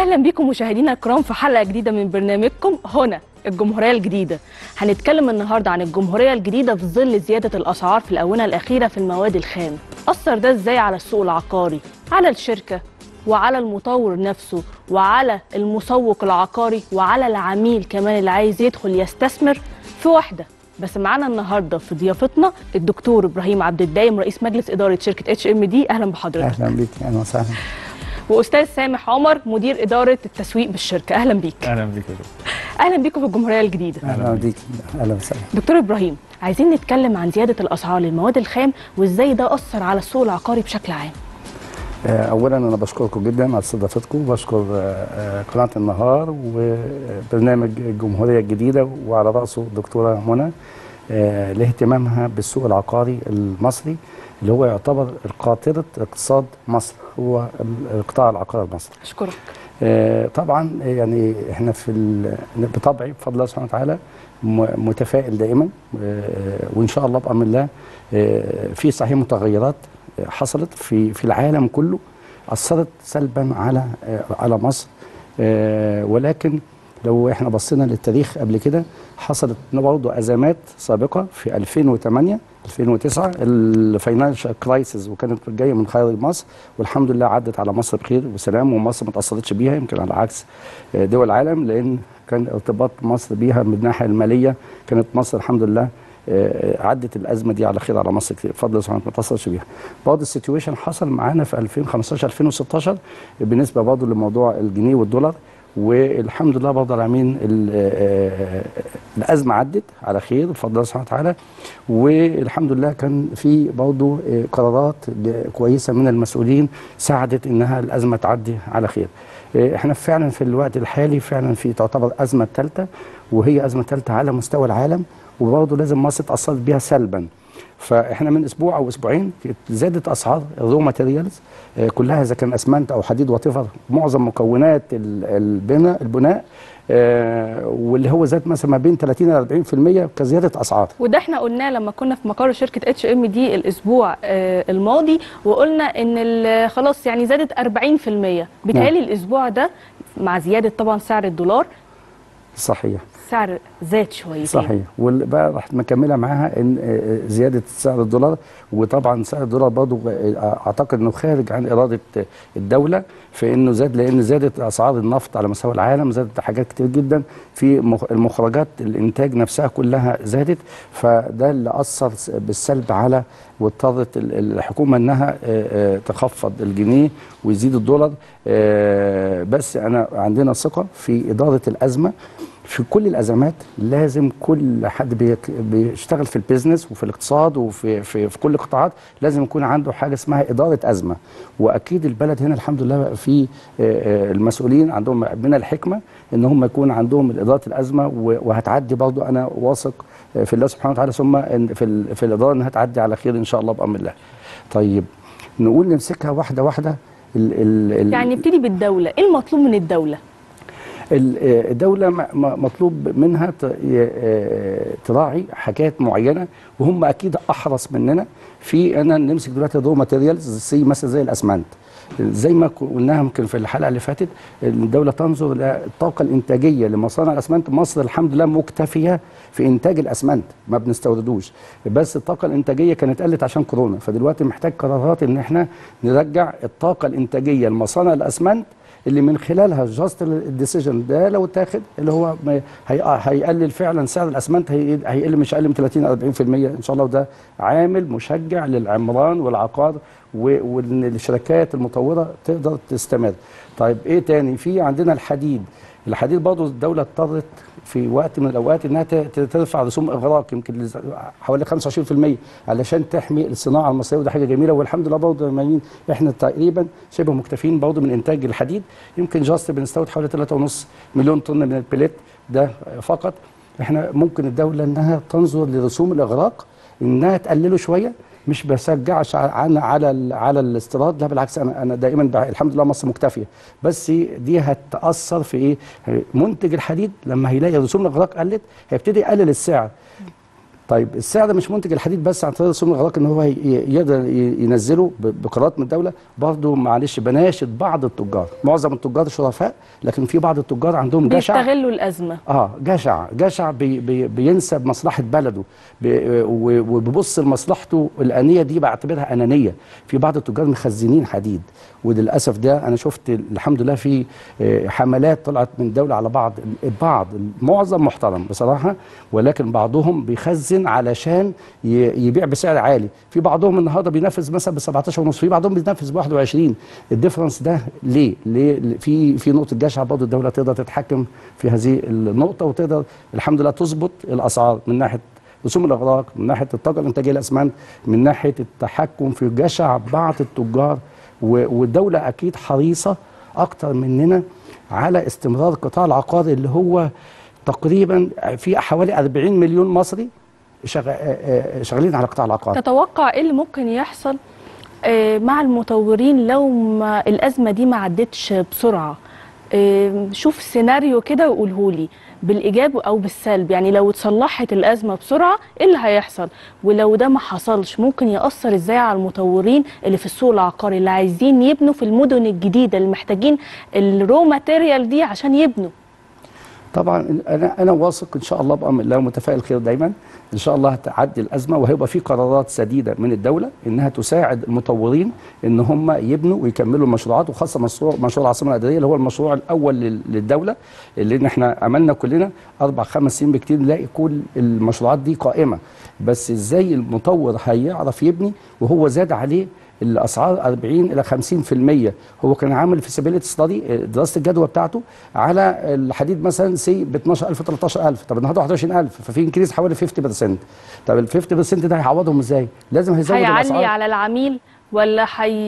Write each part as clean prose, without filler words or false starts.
اهلا بكم مشاهدينا الكرام في حلقه جديده من برنامجكم هنا الجمهوريه الجديده. هنتكلم النهارده عن الجمهوريه الجديده في ظل زياده الاسعار في الاونه الاخيره في المواد الخام. اثر ده ازاي على السوق العقاري، على الشركه وعلى المطور نفسه وعلى المسوق العقاري وعلى العميل كمان اللي عايز يدخل يستثمر في واحده. بس معانا النهارده في ضيافتنا الدكتور ابراهيم عبد الدايم رئيس مجلس اداره شركه HMD. اهلا بحضرتك. اهلا بيك، اهلا وسهلا. واستاذ سامح عمر مدير اداره التسويق بالشركه. اهلا بيك. اهلا بيك يا دكتور. اهلا بيكم في الجمهوريه الجديده. اهلا بيك، اهلا وسهلا. دكتور ابراهيم، عايزين نتكلم عن زياده الاسعار للمواد الخام وازاي ده اثر على السوق العقاري بشكل عام. اولا انا بشكركم جدا على استضافتكم، وبشكر قناه النهار وبرنامج الجمهوريه الجديده وعلى راسه الدكتوره منى لاهتمامها بالسوق العقاري المصري اللي هو يعتبر قاطره اقتصاد مصر، هو القطاع العقاري المصري. اشكرك. طبعا يعني احنا بطبعي بفضل الله سبحانه وتعالى متفائل دائما، وان شاء الله بامر الله في صحيح متغيرات حصلت في العالم كله اثرت سلبا على مصر، ولكن لو احنا بصينا للتاريخ قبل كده حصلت برضه ازمات سابقه في 2008 2009 الفاينانشال كرايسيس، وكانت جايه من خارج مصر، والحمد لله عدت على مصر بخير وسلام، ومصر ما تاثرتش بيها يمكن على عكس دول العالم، لان كان ارتباط مصر بيها من الناحيه الماليه كانت مصر الحمد لله عدت الازمه دي على خير على مصر كتير بفضل الله سبحانه ما تاثرش بيها. برضه السيتويشن حصل معانا في 2015 2016 بالنسبه برضه لموضوع الجنيه والدولار، والحمد لله برضه العالمين الازمه عدت على خير بفضل الله سبحانه وتعالى، والحمد لله كان في برضه قرارات كويسه من المسؤولين ساعدت انها الازمه تعدي على خير. احنا فعلا في الوقت الحالي فعلا في تعتبر ازمه ثالثه، وهي ازمه ثالثه على مستوى العالم، وبرضه لازم مصر تاثرت بيها سلبا. فاحنا من اسبوع او اسبوعين زادت اسعار الرو ماتيريالز كلها، اذا كان اسمنت او حديد واتيفر، معظم مكونات البناء واللي هو زاد مثلا ما بين 30 ل 40% كزياده اسعار. وده احنا قلناه لما كنا في مقر شركه HMD الاسبوع الماضي، وقلنا ان خلاص يعني زادت 40%. بيتهيألي الاسبوع ده مع زياده طبعا سعر الدولار صحيح سعر زاد شويتين. صحيح، وبقى راح مكمله معاها ان زياده سعر الدولار، وطبعا سعر الدولار برضه اعتقد انه خارج عن اراده الدوله في انه زاد، لان زادت اسعار النفط على مستوى العالم، زادت حاجات كتير جدا في المخرجات الانتاج نفسها كلها زادت، فده اللي اثر بالسلب على واضطرت الحكومه انها تخفض الجنيه ويزيد الدولار. بس انا عندنا ثقه في اداره الازمه. في كل الازمات لازم كل حد بيشتغل في البيزنس وفي الاقتصاد وفي كل القطاعات لازم يكون عنده حاجه اسمها اداره ازمه، واكيد البلد هنا الحمد لله في المسؤولين عندهم من الحكمه ان هم يكون عندهم اداره الازمه، وهتعدي برضه انا واثق في الله سبحانه وتعالى، ثم في الاداره انها تعدي على خير ان شاء الله بامر الله. طيب نقول نمسكها واحده واحده. يعني نبتدي بالدوله، ايه المطلوب من الدوله؟ الدولة مطلوب منها تراعي حاجات معينة، وهم أكيد أحرص مننا في أن نمسك دلوقتي الرو ماتيريالز مثلا زي الأسمنت. زي ما قلناها يمكن في الحلقة اللي فاتت، الدولة تنظر للطاقة الإنتاجية لمصانع الأسمنت. مصر الحمد لله مكتفية في إنتاج الأسمنت، ما بنستوردوش، بس الطاقة الإنتاجية كانت قلت عشان كورونا، فدلوقتي محتاج قرارات إن إحنا نرجع الطاقة الإنتاجية لمصانع الأسمنت، اللي من خلالها جاست الديسيجن ده لو اتاخد اللي هو هيقلل فعلا سعر الاسمنت، هيقل مش اقل من 30 40% ان شاء الله، وده عامل مشجع للعمران والعقار وان الشركات المطوره تقدر تستمر. طيب ايه تاني؟ في عندنا الحديد برضه الدوله اضطرت في وقت من الاوقات انها ترفع رسوم اغراق يمكن حوالي 25% علشان تحمي الصناعه المصريه، وده حاجه جميله، والحمد لله برضه احنا تقريبا شبه مكتفين برضه من انتاج الحديد، يمكن جاست بنستورد حوالي 3.5 مليون طن من البليت ده فقط. احنا ممكن الدوله انها تنظر لرسوم الاغراق انها تقلله شويه، مش بشجعش على الاستيراد، لا بالعكس، انا دائما الحمد لله مصر مكتفيه، بس دي هتاثر في ايه؟ منتج الحديد لما هيلاقي رسوم الاغراق قلت هيبتدي يقلل السعر. طيب السعر مش منتج الحديد بس عن طريق رسوم الاغراق ان هو يقدر ينزله بقرارات من الدوله، برضه معلش بناشد بعض التجار، معظم التجار شرفاء لكن في بعض التجار عندهم جشع، بيستغلوا الازمه. جشع بينسب مصلحه بلده وبيبص لمصلحته الانيه، دي بعتبرها انانيه. في بعض التجار مخزنين حديد، وللاسف ده انا شفت الحمد لله في حملات طلعت من الدوله على بعض معظم محترم بصراحه، ولكن بعضهم بيخزن علشان يبيع بسعر عالي. في بعضهم النهارده بينفذ مثلا ب 17 ونص، في بعضهم بينفذ ب 21. الديفرنس ده ليه؟ في نقطه جشع برضه الدوله تقدر تتحكم في هذه النقطه، وتقدر الحمد لله تظبط الاسعار من ناحيه رسوم الاغراق، من ناحيه الطاقه الانتاجيه الاسمنت، من ناحيه التحكم في جشع بعض التجار. والدوله اكيد حريصه اكتر مننا على استمرار القطاع العقاري اللي هو تقريبا في حوالي 40 مليون مصري شغالين على قطاع العقار. تتوقع ايه اللي ممكن يحصل مع المطورين لو ما الازمه دي ما عدتش بسرعه؟ شوف سيناريو كده وقوله لي بالايجاب او بالسلب، يعني لو اتصلحت الازمه بسرعه ايه اللي هيحصل؟ ولو ده ما حصلش ممكن ياثر ازاي على المطورين اللي في السوق العقاري اللي عايزين يبنوا في المدن الجديده اللي محتاجين الرو ماتيريال دي عشان يبنوا؟ طبعا انا واثق ان شاء الله، بامر الله متفائل خير دايما، ان شاء الله هتعدي الازمه وهيبقى في قرارات سديده من الدوله انها تساعد المطورين ان هم يبنوا ويكملوا المشروعات، وخاصه مشروع العاصمه الاداريه اللي هو المشروع الاول للدوله، اللي احنا عملنا كلنا 4-5 سنين بكتير نلاقي كل المشروعات دي قائمه. بس ازاي المطور هيعرف يبني وهو زاد عليه الاسعار 40 إلى 50%؟ هو كان عامل في سبيليتي ستادي دراسه الجدوى بتاعته على الحديد مثلا سي ب 12,000 13,000، طب النهارده 21,000، ففي انكريز حوالي 50%. طب ال 50% ده هيعوضهم ازاي؟ لازم هيزود الاسعار. هيعلي على العميل ولا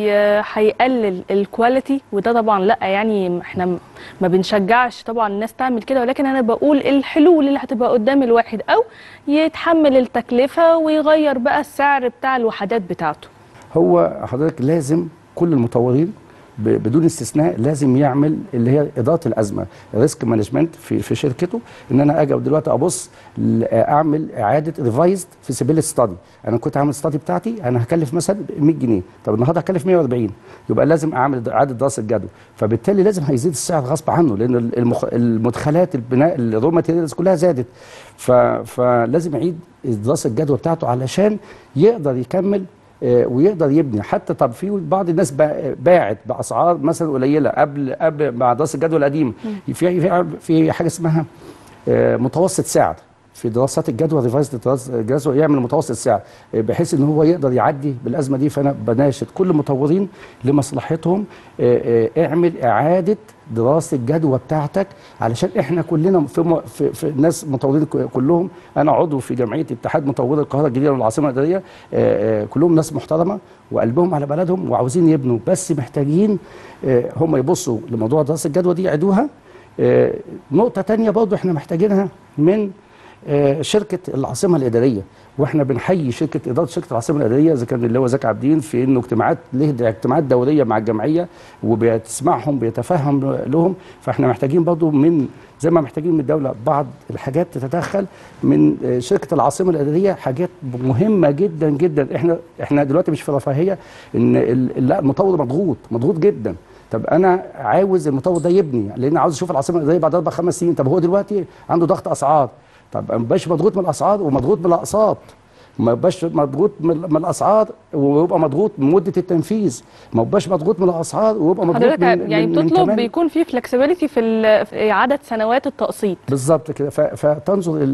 هيقلل الكواليتي؟ وده طبعا لا، يعني احنا ما بنشجعش طبعا الناس تعمل كده، ولكن انا بقول الحلول اللي هتبقى قدام الواحد، او يتحمل التكلفه ويغير بقى السعر بتاع الوحدات بتاعته. هو حضرتك لازم كل المطورين بدون استثناء لازم يعمل اللي هي اداره الازمه، ريسك مانجمنت في شركته، ان انا اجي دلوقتي ابص اعمل اعاده ريفايزد في سبيليتي ستادي. انا كنت عامل ستادي بتاعتي انا هكلف مثلا 100 جنيه، طب النهارده هكلف 140، يبقى لازم اعمل اعاده دراسه جدوى، فبالتالي لازم هيزيد السعر غصب عنه، لان المدخلات البناء الرو ماتيريالز كلها زادت، فلازم يعيد دراسه الجدوى بتاعته علشان يقدر يكمل ويقدر يبني. حتى طب في بعض الناس باعت باسعار مثلا قليله قبل مع دراسه الجدوى القديمه، في حاجه اسمها متوسط سعر في دراسات الجدوى، ريفايزد دراسه الجدوى، يعمل متوسط سعر بحيث ان هو يقدر يعدي بالازمه دي. فانا بناشد كل المطورين لمصلحتهم اعمل اعاده دراسه الجدوى بتاعتك، علشان احنا كلنا في الناس مطورين كلهم، انا عضو في جمعيه اتحاد مطوري القاهره الجديده والعاصمه الاداريه، كلهم ناس محترمه وقلبهم على بلدهم وعاوزين يبنوا، بس محتاجين هم يبصوا لموضوع دراسه الجدوى دي يعيدوها. نقطه ثانيه برضه احنا محتاجينها من شركه العاصمه الاداريه، واحنا بنحيي اداره شركه العاصمه الاداريه اذا كان اللي هو زكي عابدين في انه له اجتماعات دوريه مع الجمعيه وبيسمعهم بيتفهم لهم. فاحنا محتاجين برضه من زي ما محتاجين من الدوله بعض الحاجات تتدخل من شركه العاصمه الاداريه، حاجات مهمه جدا جدا. احنا دلوقتي مش في رفاهيه ان لا، المطور مضغوط جدا. طب انا عاوز المطور ده يبني لان عاوز اشوف العاصمه الاداريه بعد 4-5 سنين، طب هو دلوقتي عنده ضغط اسعار، طب ما يبقاش مضغوط من الاسعار ومضغوط من الاقساط، ما يبقاش مضغوط من الاسعار ويبقى مضغوط من مده التنفيذ، ما يبقاش مضغوط من الاسعار ويبقى مضغوط من يعني بتطلب بيكون في فلكسبيليتي في عدد سنوات التقسيط. بالظبط كده. فتنظر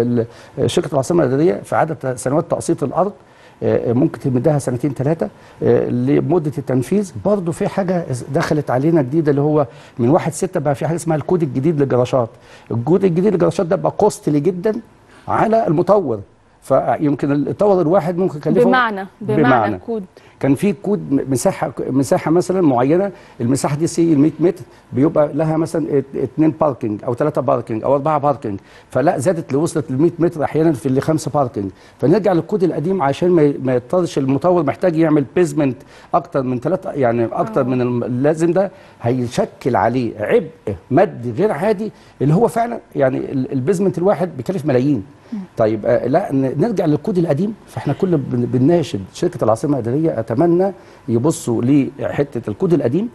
شركه العاصمه الاداريه في عدد سنوات تقسيط الارض، ممكن تمدها 2-3 لمده التنفيذ. برضه في حاجه دخلت علينا جديده اللي هو من 1/6 بقى في حاجه اسمها الكود الجديد للجراشات. الكود الجديد للجراشات ده بقى كوستلي جدا على المطور، فيمكن المطور الواحد ممكن يكلفه بمعنى كود. كان في كود مساحه مثلا معينه، المساحه دي سي 100 متر بيبقى لها مثلا 2 باركنج او 3 باركنج او 4 باركنج، فلا زادت وصلت ل 100 متر احيانا في اللي 5 باركنج، فنرجع للكود القديم عشان ما يضطرش المطور محتاج يعمل بيزمنت اكتر من 3، يعني اكتر من اللازم. ده هيشكل عليه عبء مادي غير عادي، اللي هو فعلا يعني البيزمنت الواحد بيكلف ملايين. طيب لا نرجع للكود القديم. فاحنا كل بنناشد شركه العاصمه الاداريه، اتمنى يبصوا لحته الكود القديم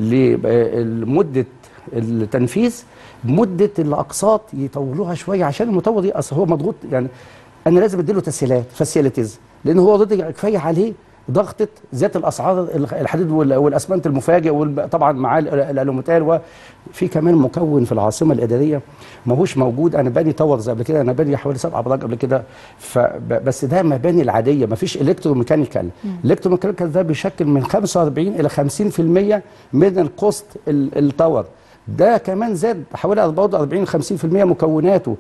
لمده التنفيذ، مده الاقساط يطولوها شويه، عشان المطور دي اصل هو مضغوط. يعني انا لازم اديله تسهيلات فاسيلتيز، لان هو اوريدي كفايه عليه ضغطه زياده الاسعار، الحديد والاسمنت المفاجئ، وطبعا معاه الالوميتال، وفي كمان مكون في العاصمه الاداريه ما هوش موجود. انا باني تاورز قبل كده، انا باني حوالي 7 ابراج قبل كده، بس ده مباني العاديه، ما فيش الكتروميكانيكال. الالكتروميكانيكال ده بيشكل من 45 الى 50% من الكوست التاور. ده كمان زاد حوالي 40 50% مكوناته.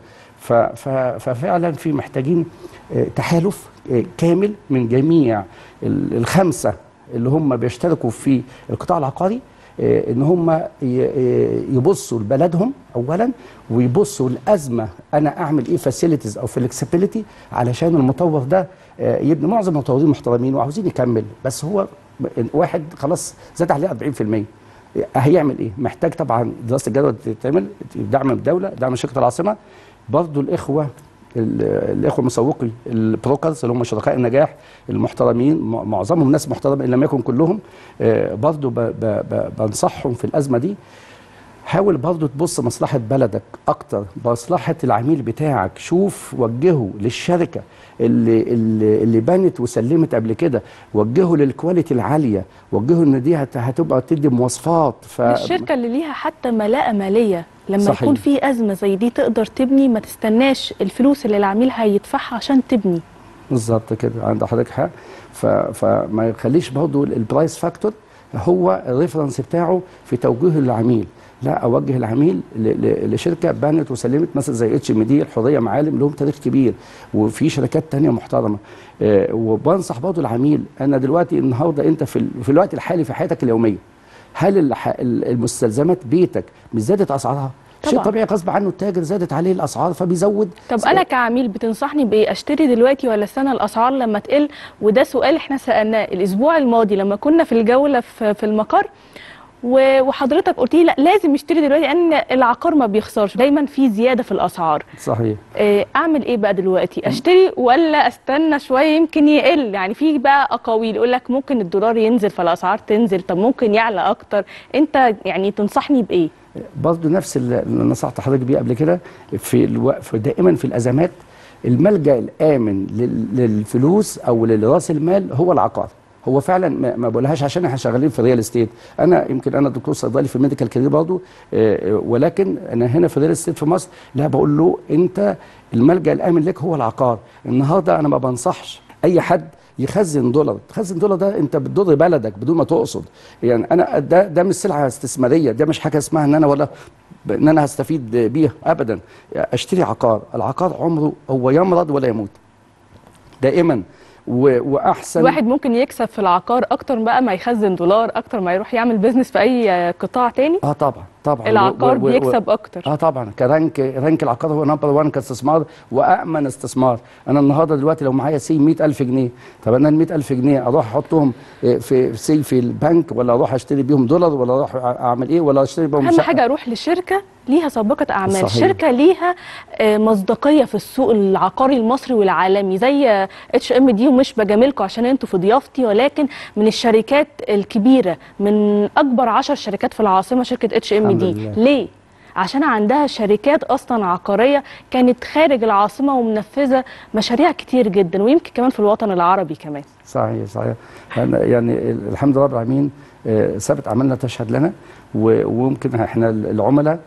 ففعلا في محتاجين تحالف كامل من جميع الخمسه اللي هم بيشتركوا في القطاع العقاري، ان هم يبصوا لبلدهم اولا، ويبصوا الازمه انا اعمل ايه فاسيلتيز او فلكسبيليتي علشان المطور ده يبني. معظم المطورين محترمين وعاوزين يكمل، بس هو واحد خلاص زاد عليه 40%، هيعمل ايه؟ محتاج طبعا دراسه الجدوى تتعمل، دعم من الدوله، دعم شركه العاصمه، برضه الاخوه المسوقي البروكرز اللي هم شركاء النجاح المحترمين، معظمهم ناس محترمه ان لم يكن كلهم، برضه بنصحهم في الازمه دي. حاول برضه تبص مصلحه بلدك اكتر، مصلحه العميل بتاعك، شوف وجهه للشركه اللي بنت وسلمت قبل كده، وجهه للكواليتي العاليه، وجهه ان دي هتبقى تدي مواصفات. الشركه اللي ليها حتى ملاءه ماليه لما صحيح. يكون في ازمه زي دي تقدر تبني، ما تستناش الفلوس اللي العميل هيدفعها عشان تبني. بالظبط كده، عند حضرتك حق. فما يخليش برضه البرايس فاكتور هو الريفرنس بتاعه في توجيه العميل. لا، اوجه العميل لشركه بنت وسلمت، مثلا زي HMD، الحريه معالم، لهم تاريخ كبير، وفي شركات تانية محترمه. وبنصح برضه العميل، انا دلوقتي النهارده انت في الوقت الحالي في حياتك اليوميه، هل المستلزمات بيتك مش زادت اسعارها؟ شيء طبيعي، غصب عنه التاجر زادت عليه الاسعار فبيزود. طب انا كعميل بتنصحني بايه؟ اشتري دلوقتي ولا استنى الاسعار لما تقل؟ وده سؤال احنا سالناه الاسبوع الماضي لما كنا في الجوله في المقر، وحضرتك قلت لي لا لازم اشتري دلوقتي لان العقار ما بيخسرش، دايما في زياده في الاسعار. صحيح. اعمل ايه بقى دلوقتي؟ اشتري ولا استنى شويه يمكن يقل؟ يعني في بقى اقاويل يقول لك ممكن الدولار ينزل فالاسعار تنزل، طب ممكن يعلى اكتر. انت يعني تنصحني بايه؟ برضه نفس اللي نصحت حضرتك بيه قبل كده، دائما في الازمات الملجأ الامن للفلوس او لراس المال هو العقار. هو فعلا ما بقولهاش عشان احنا شغالين في الريال استيت، انا دكتور صيدلي في الميديكال كارير برضه، ولكن انا هنا في الريال استيت في مصر، لا بقول له انت الملجأ الامن لك هو العقار. النهارده انا ما بنصحش اي حد يخزن دولار. تخزن دولار ده انت بتضر بلدك بدون ما تقصد. يعني انا ده مش سلعه استثماريه، ده مش حاجه اسمها ان انا هستفيد بيها ابدا. اشتري عقار، العقار عمره هو يمرض ولا يموت دائما. واحسن الواحد ممكن يكسب في العقار اكتر بقى ما يخزن دولار، اكتر ما يروح يعمل بيزنس في اي قطاع تاني. طبعا العقار بيكسب اكتر. طبعا رانك العقار هو نمبر 1 كاستثمار وامن استثمار. انا النهارده دلوقتي لو معايا 100,000 جنيه، طب انا ال 100,000 جنيه اروح احطهم في البنك، ولا اروح اشتري بيهم دولار، ولا اروح اعمل ايه، ولا اشتري بيهم اهم حاجه اروح لشركه ليها سابقه اعمال. صحيح. شركه ليها مصداقيه في السوق العقاري المصري والعالمي زي HMD، ومش بجاملكم عشان انتوا في ضيافتي، ولكن من الشركات الكبيره، من اكبر 10 شركات في العاصمه شركه HMD. ليه؟ عشان عندها شركات اصلا عقاريه كانت خارج العاصمه ومنفذه مشاريع كتير جدا، ويمكن كمان في الوطن العربي كمان. صحيح. يعني الحمد لله رب العالمين، ثابت عملنا تشهد لنا، وممكن احنا العملاء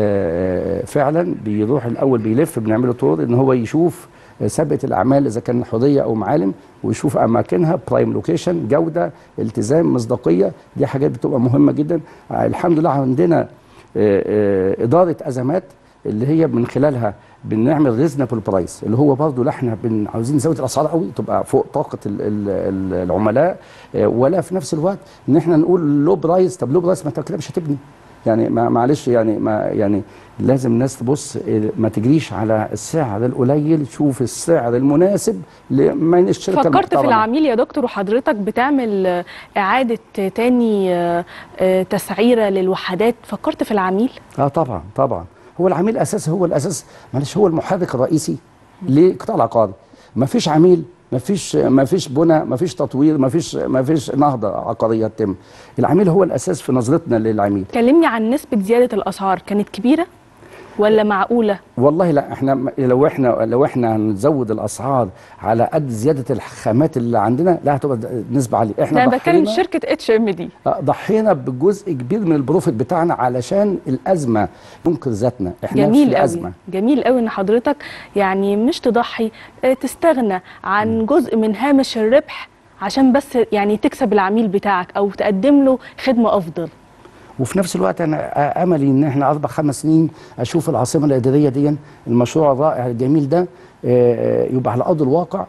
فعلا بيروح الاول بيلف، بنعمله تور ان هو يشوف سابقه الاعمال اذا كان حريه او معالم، ويشوف اماكنها، برايم لوكيشن، جوده، التزام، مصداقيه. دي حاجات بتبقى مهمه جدا. الحمد لله عندنا اداره ازمات اللي هي من خلالها بنعمل ريزنبل برايس، اللي هو برضه لا احنا عاوزين نزود الاسعار قوي تبقى فوق طاقه العملاء، ولا في نفس الوقت ان احنا نقول لو برايس. طب لو برايس ما انت كده مش هتبني. يعني معلش، يعني لازم الناس تبص، ما تجريش على السعر القليل، شوف السعر المناسب لمن الشركه المحترمه. فكرت في العميل يا دكتور، وحضرتك بتعمل اعاده تاني تسعيره للوحدات، فكرت في العميل؟ طبعا. هو العميل اساسي، هو الاساس، معلش هو المحرك الرئيسي للقطاع العقاري. ما فيش عميل، ما فيش بنى، ما فيش تطوير، ما فيش نهضه عقاريه تتم. العميل هو الاساس في نظرتنا للعميل. كلمني عن نسبه زياده الاسعار، كانت كبيره ولا معقوله؟ والله لا، احنا لو احنا هنزود الاسعار على قد زياده الخامات اللي عندنا، لا هتبقى نسبه عاليه. احنا انا بتكلم شركه HMD ضحينا بجزء كبير من البروفيت بتاعنا علشان الازمه ننقذ ذاتنا. احنا جميل في قوي. ازمه. جميل قوي ان حضرتك يعني مش تضحي، تستغنى عن جزء من هامش الربح عشان بس يعني تكسب العميل بتاعك او تقدم له خدمه افضل. وفي نفس الوقت انا املي ان احنا 4-5 سنين اشوف العاصمه الاداريه دي، المشروع الرائع الجميل ده يبقى على ارض الواقع،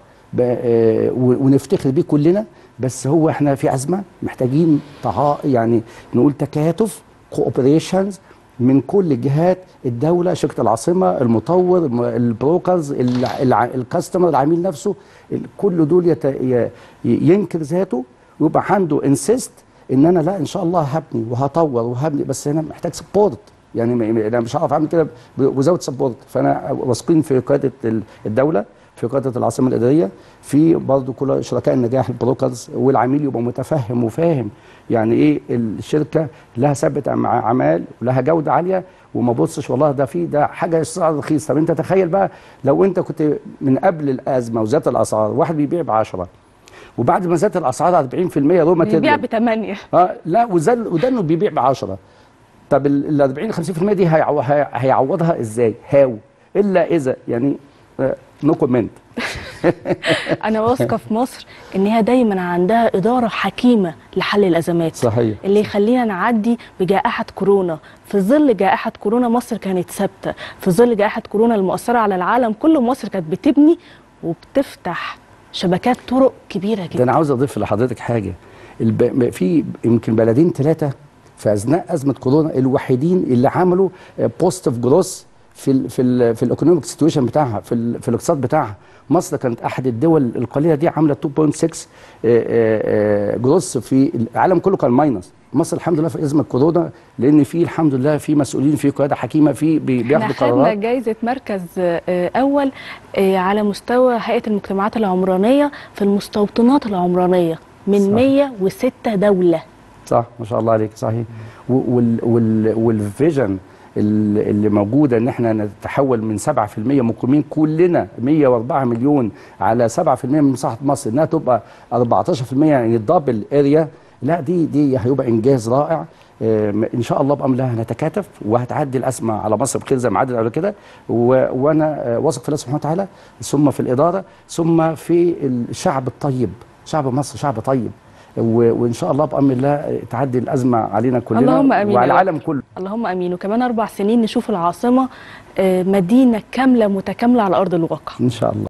ونفتخر بيه كلنا. بس هو احنا في ازمه، محتاجين يعني نقول تكاتف، كوبريشنز من كل جهات الدوله، شركه العاصمه، المطور، البروكرز، الكاستمر، العميل نفسه، كل دول ينكر ذاته ويبقى عنده انسيست ان انا لا ان شاء الله هبني وهطور وهبني، بس انا محتاج سبورت. يعني انا مش هعرف اعمل كده وزود سبورت. فانا واثقين في قياده الدوله، في قياده العاصمه الاداريه، في برضه كل شركاء النجاح البروكرز، والعميل يبقى متفهم وفاهم يعني ايه الشركه لها ثبت اعمال ولها جوده عاليه، وما بصش والله ده حاجه سعر رخيص. طب انت تخيل بقى لو انت كنت من قبل الازمه وزادت الاسعار، واحد بيبيع ب10 وبعد ما زادت الاسعار 40% رو ماتيريال بيبيع ب8. لا، وده انه بيبيع ب10. طب ال 40-50% دي هيعوضها ازاي؟ هاو الا اذا يعني نو كومنت. انا واثقه في مصر ان هي دايما عندها اداره حكيمه لحل الازمات. صحيح. اللي يخلينا نعدي بجائحه كورونا. في ظل جائحه كورونا مصر كانت ثابته، في ظل جائحه كورونا المؤثره على العالم كله مصر كانت بتبني وبتفتح شبكات طرق كبيره جدا. ده انا عاوز اضيف لحضرتك حاجه. في يمكن بلدين 3 في اثناء ازمه كورونا الوحيدين اللي عملوا بوزيتيف جروث في الايكونوميك سيتويشن بتاعها، في الاقتصاد بتاعها. مصر كانت احد الدول القليله دي عامله 2.6 جروث، في العالم كله كان ماينس. مصر الحمد لله في ازمه كورونا، لان في الحمد لله في مسؤولين، في قياده حكيمه، في بياخدوا قرارات. احنا خدنا جائزه مركز اول على مستوى هيئه المجتمعات العمرانيه في المستوطنات العمرانيه من صح. 106 دوله. صح، ما شاء الله عليك. صحيح. والفيجن اللي موجوده ان احنا نتحول من 7% مقيمين كلنا 104 مليون على 7% من مساحه مصر، انها تبقى 14%، يعني دبل اريا. لا دي هيبقى انجاز رائع. ان شاء الله بامر الله هنتكاتف وهتعدي الازمه على مصر بخير زي ما عدت قبل كده. وانا واثق في الله سبحانه وتعالى، ثم في الاداره، ثم في الشعب الطيب. شعب مصر شعب طيب، وان شاء الله بامر الله تعدي الازمه علينا كلنا. اللهم امين. وعلى العالم كله. اللهم امين. وكمان 4 سنين نشوف العاصمه مدينه كامله متكامله على ارض الواقع ان شاء الله.